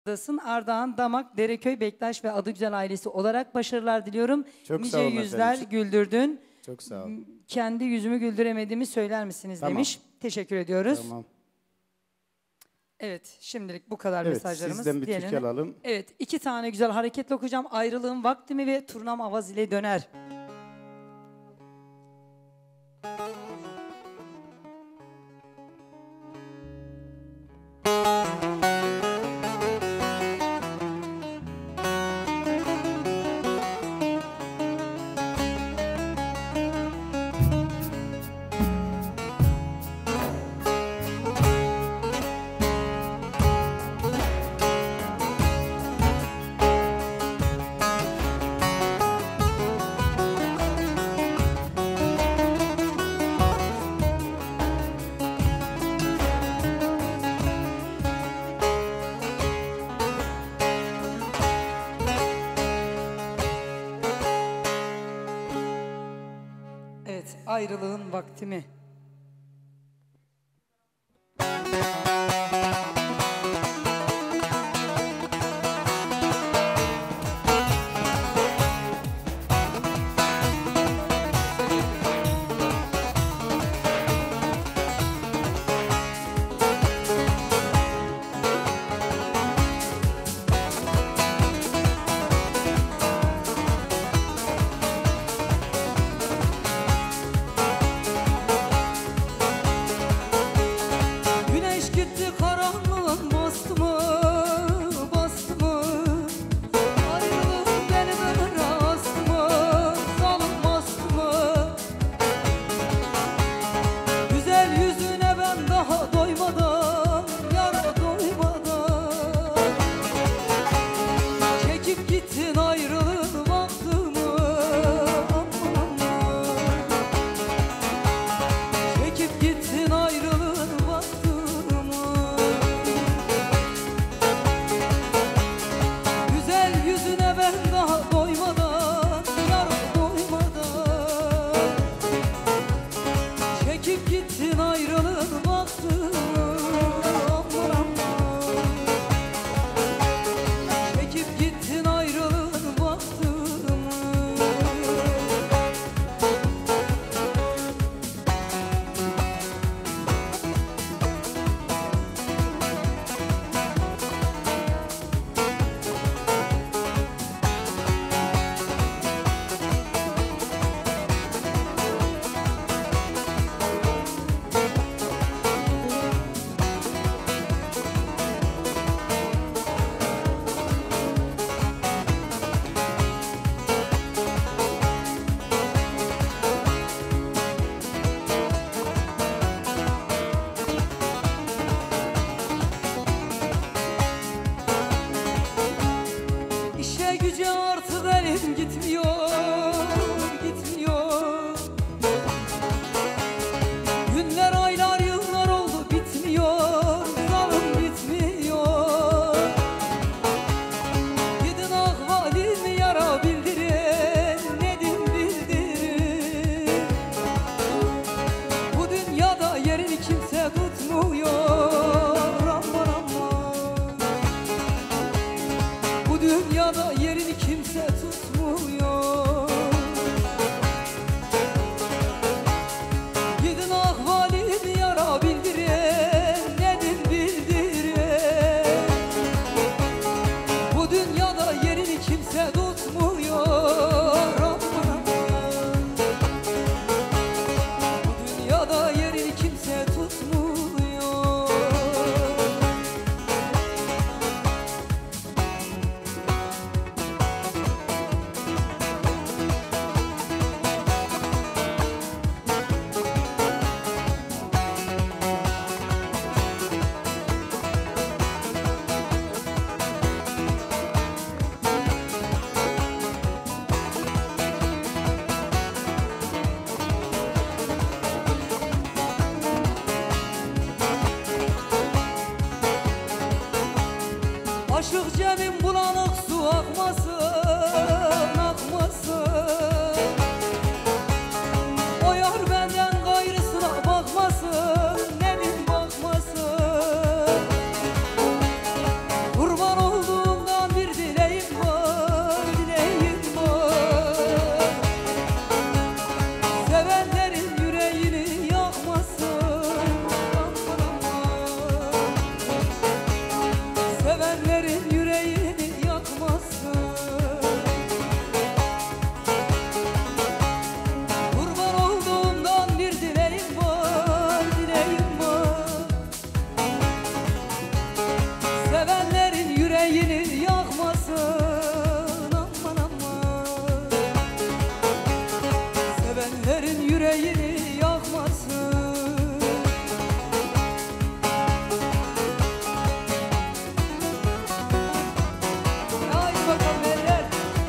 Ardahan, Damak, Dereköy, Bektaş ve Adıgüzel ailesi olarak başarılar diliyorum. Çok nice sağ olun yüzler efendim. güldürdün. Çok sağ olun. Kendi yüzümü güldüremediğimi söyler misiniz Tamam. demiş. Teşekkür ediyoruz. Tamam. Evet, şimdilik bu kadar Evet, mesajlarımız. sizden bir türkü alalım. Evet, 2 tane güzel hareketle okuyacağım. Ayrılığın vakti mi ve Turnam avaz ile döner. Evet, ayrılığın vakti mi? Aşık cebim bulanık su akmasın, akmasın. O yar benden gayrısına bakmasın, nemin bakmasın. Kurban ol yüreğini yakmasın aman aman. Sevenlerin yüreğini yakmasın. Haydi bakalım eller.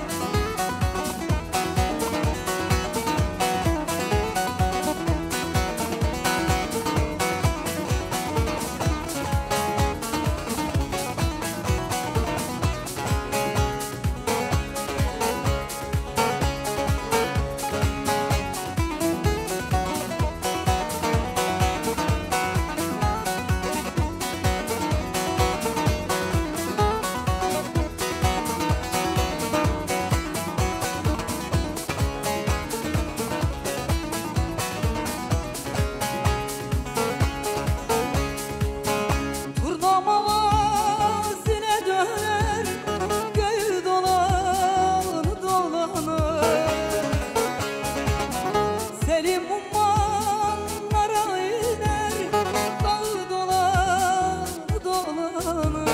Selim ummanlara iner, dağ dolanır.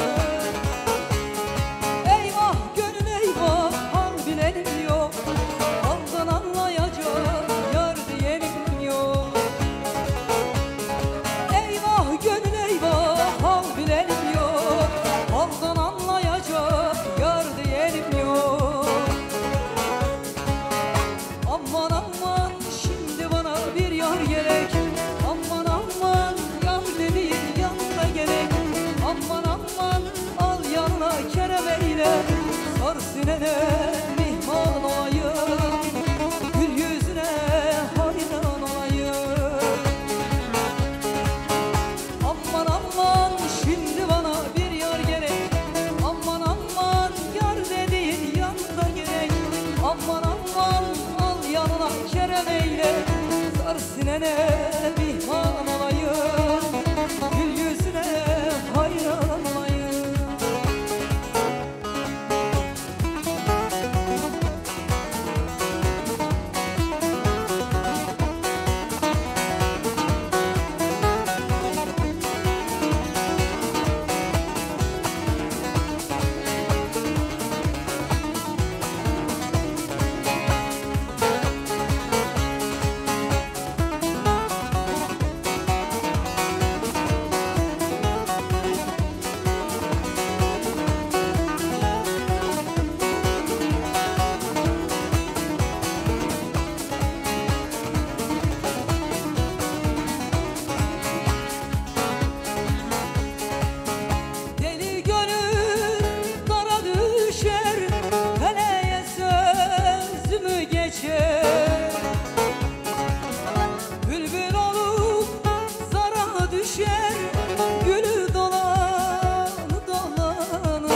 Eyvah gönül eyvah, hal bilenim yok. Haldan anlayacak yar diyenim yok. Eyvah gönül eyvah, hal bilenim yok. Haldan anlayacak yar diyenim yok. Aman aman şimdi bana bir yar gerek. Aman aman yar dediğin yanına gerek. Aman aman al yanına kerem eyle. Sar sinene mihman olayım. Gül yüzüne hayran olayım. Aman aman şimdi bana bir yar gerek. Aman aman yar dediğin yanına gerek. Aman aman yanına kerem eyle. Sar sinene mihman olayım. Gül yüzüne hayran olayım. Bülbül olup zara düşer, gülü dolanı dolanır.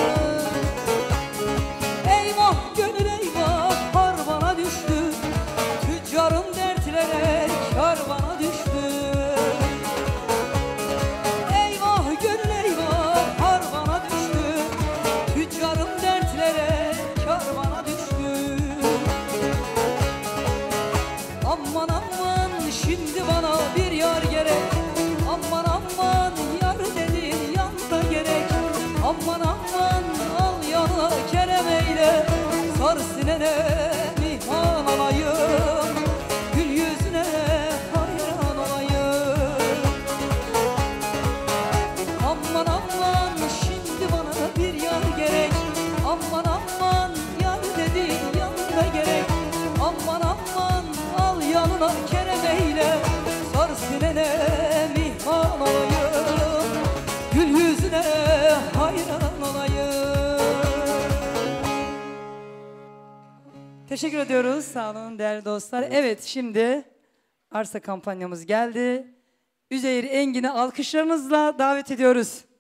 Eyvah gönül eyvah, harvana düştü. Tüccarın dertlere karvana düştü. Eyvah gönül eyvah, harvana düştü. Tüccarın dertlere karvana düştü. Aman aman şimdi bana bir yar gerek. Aman aman yar dediğin yanda gerek. Aman aman al yana kerem eyle. Sar sinene mihman olayım. Gül yüzüne hayran olayım. Aman aman şimdi bana bir yar gerek. Aman aman yar dediğin yanda gerek. Aman aman al yanına kerem eyle. Sar sinene mihman olayım. Gül yüzüne hayran olayım. Teşekkür ediyoruz. Sağ olun değerli dostlar. Evet şimdi arsa kampanyamız geldi. Üzeyir Engin'i alkışlarınızla davet ediyoruz.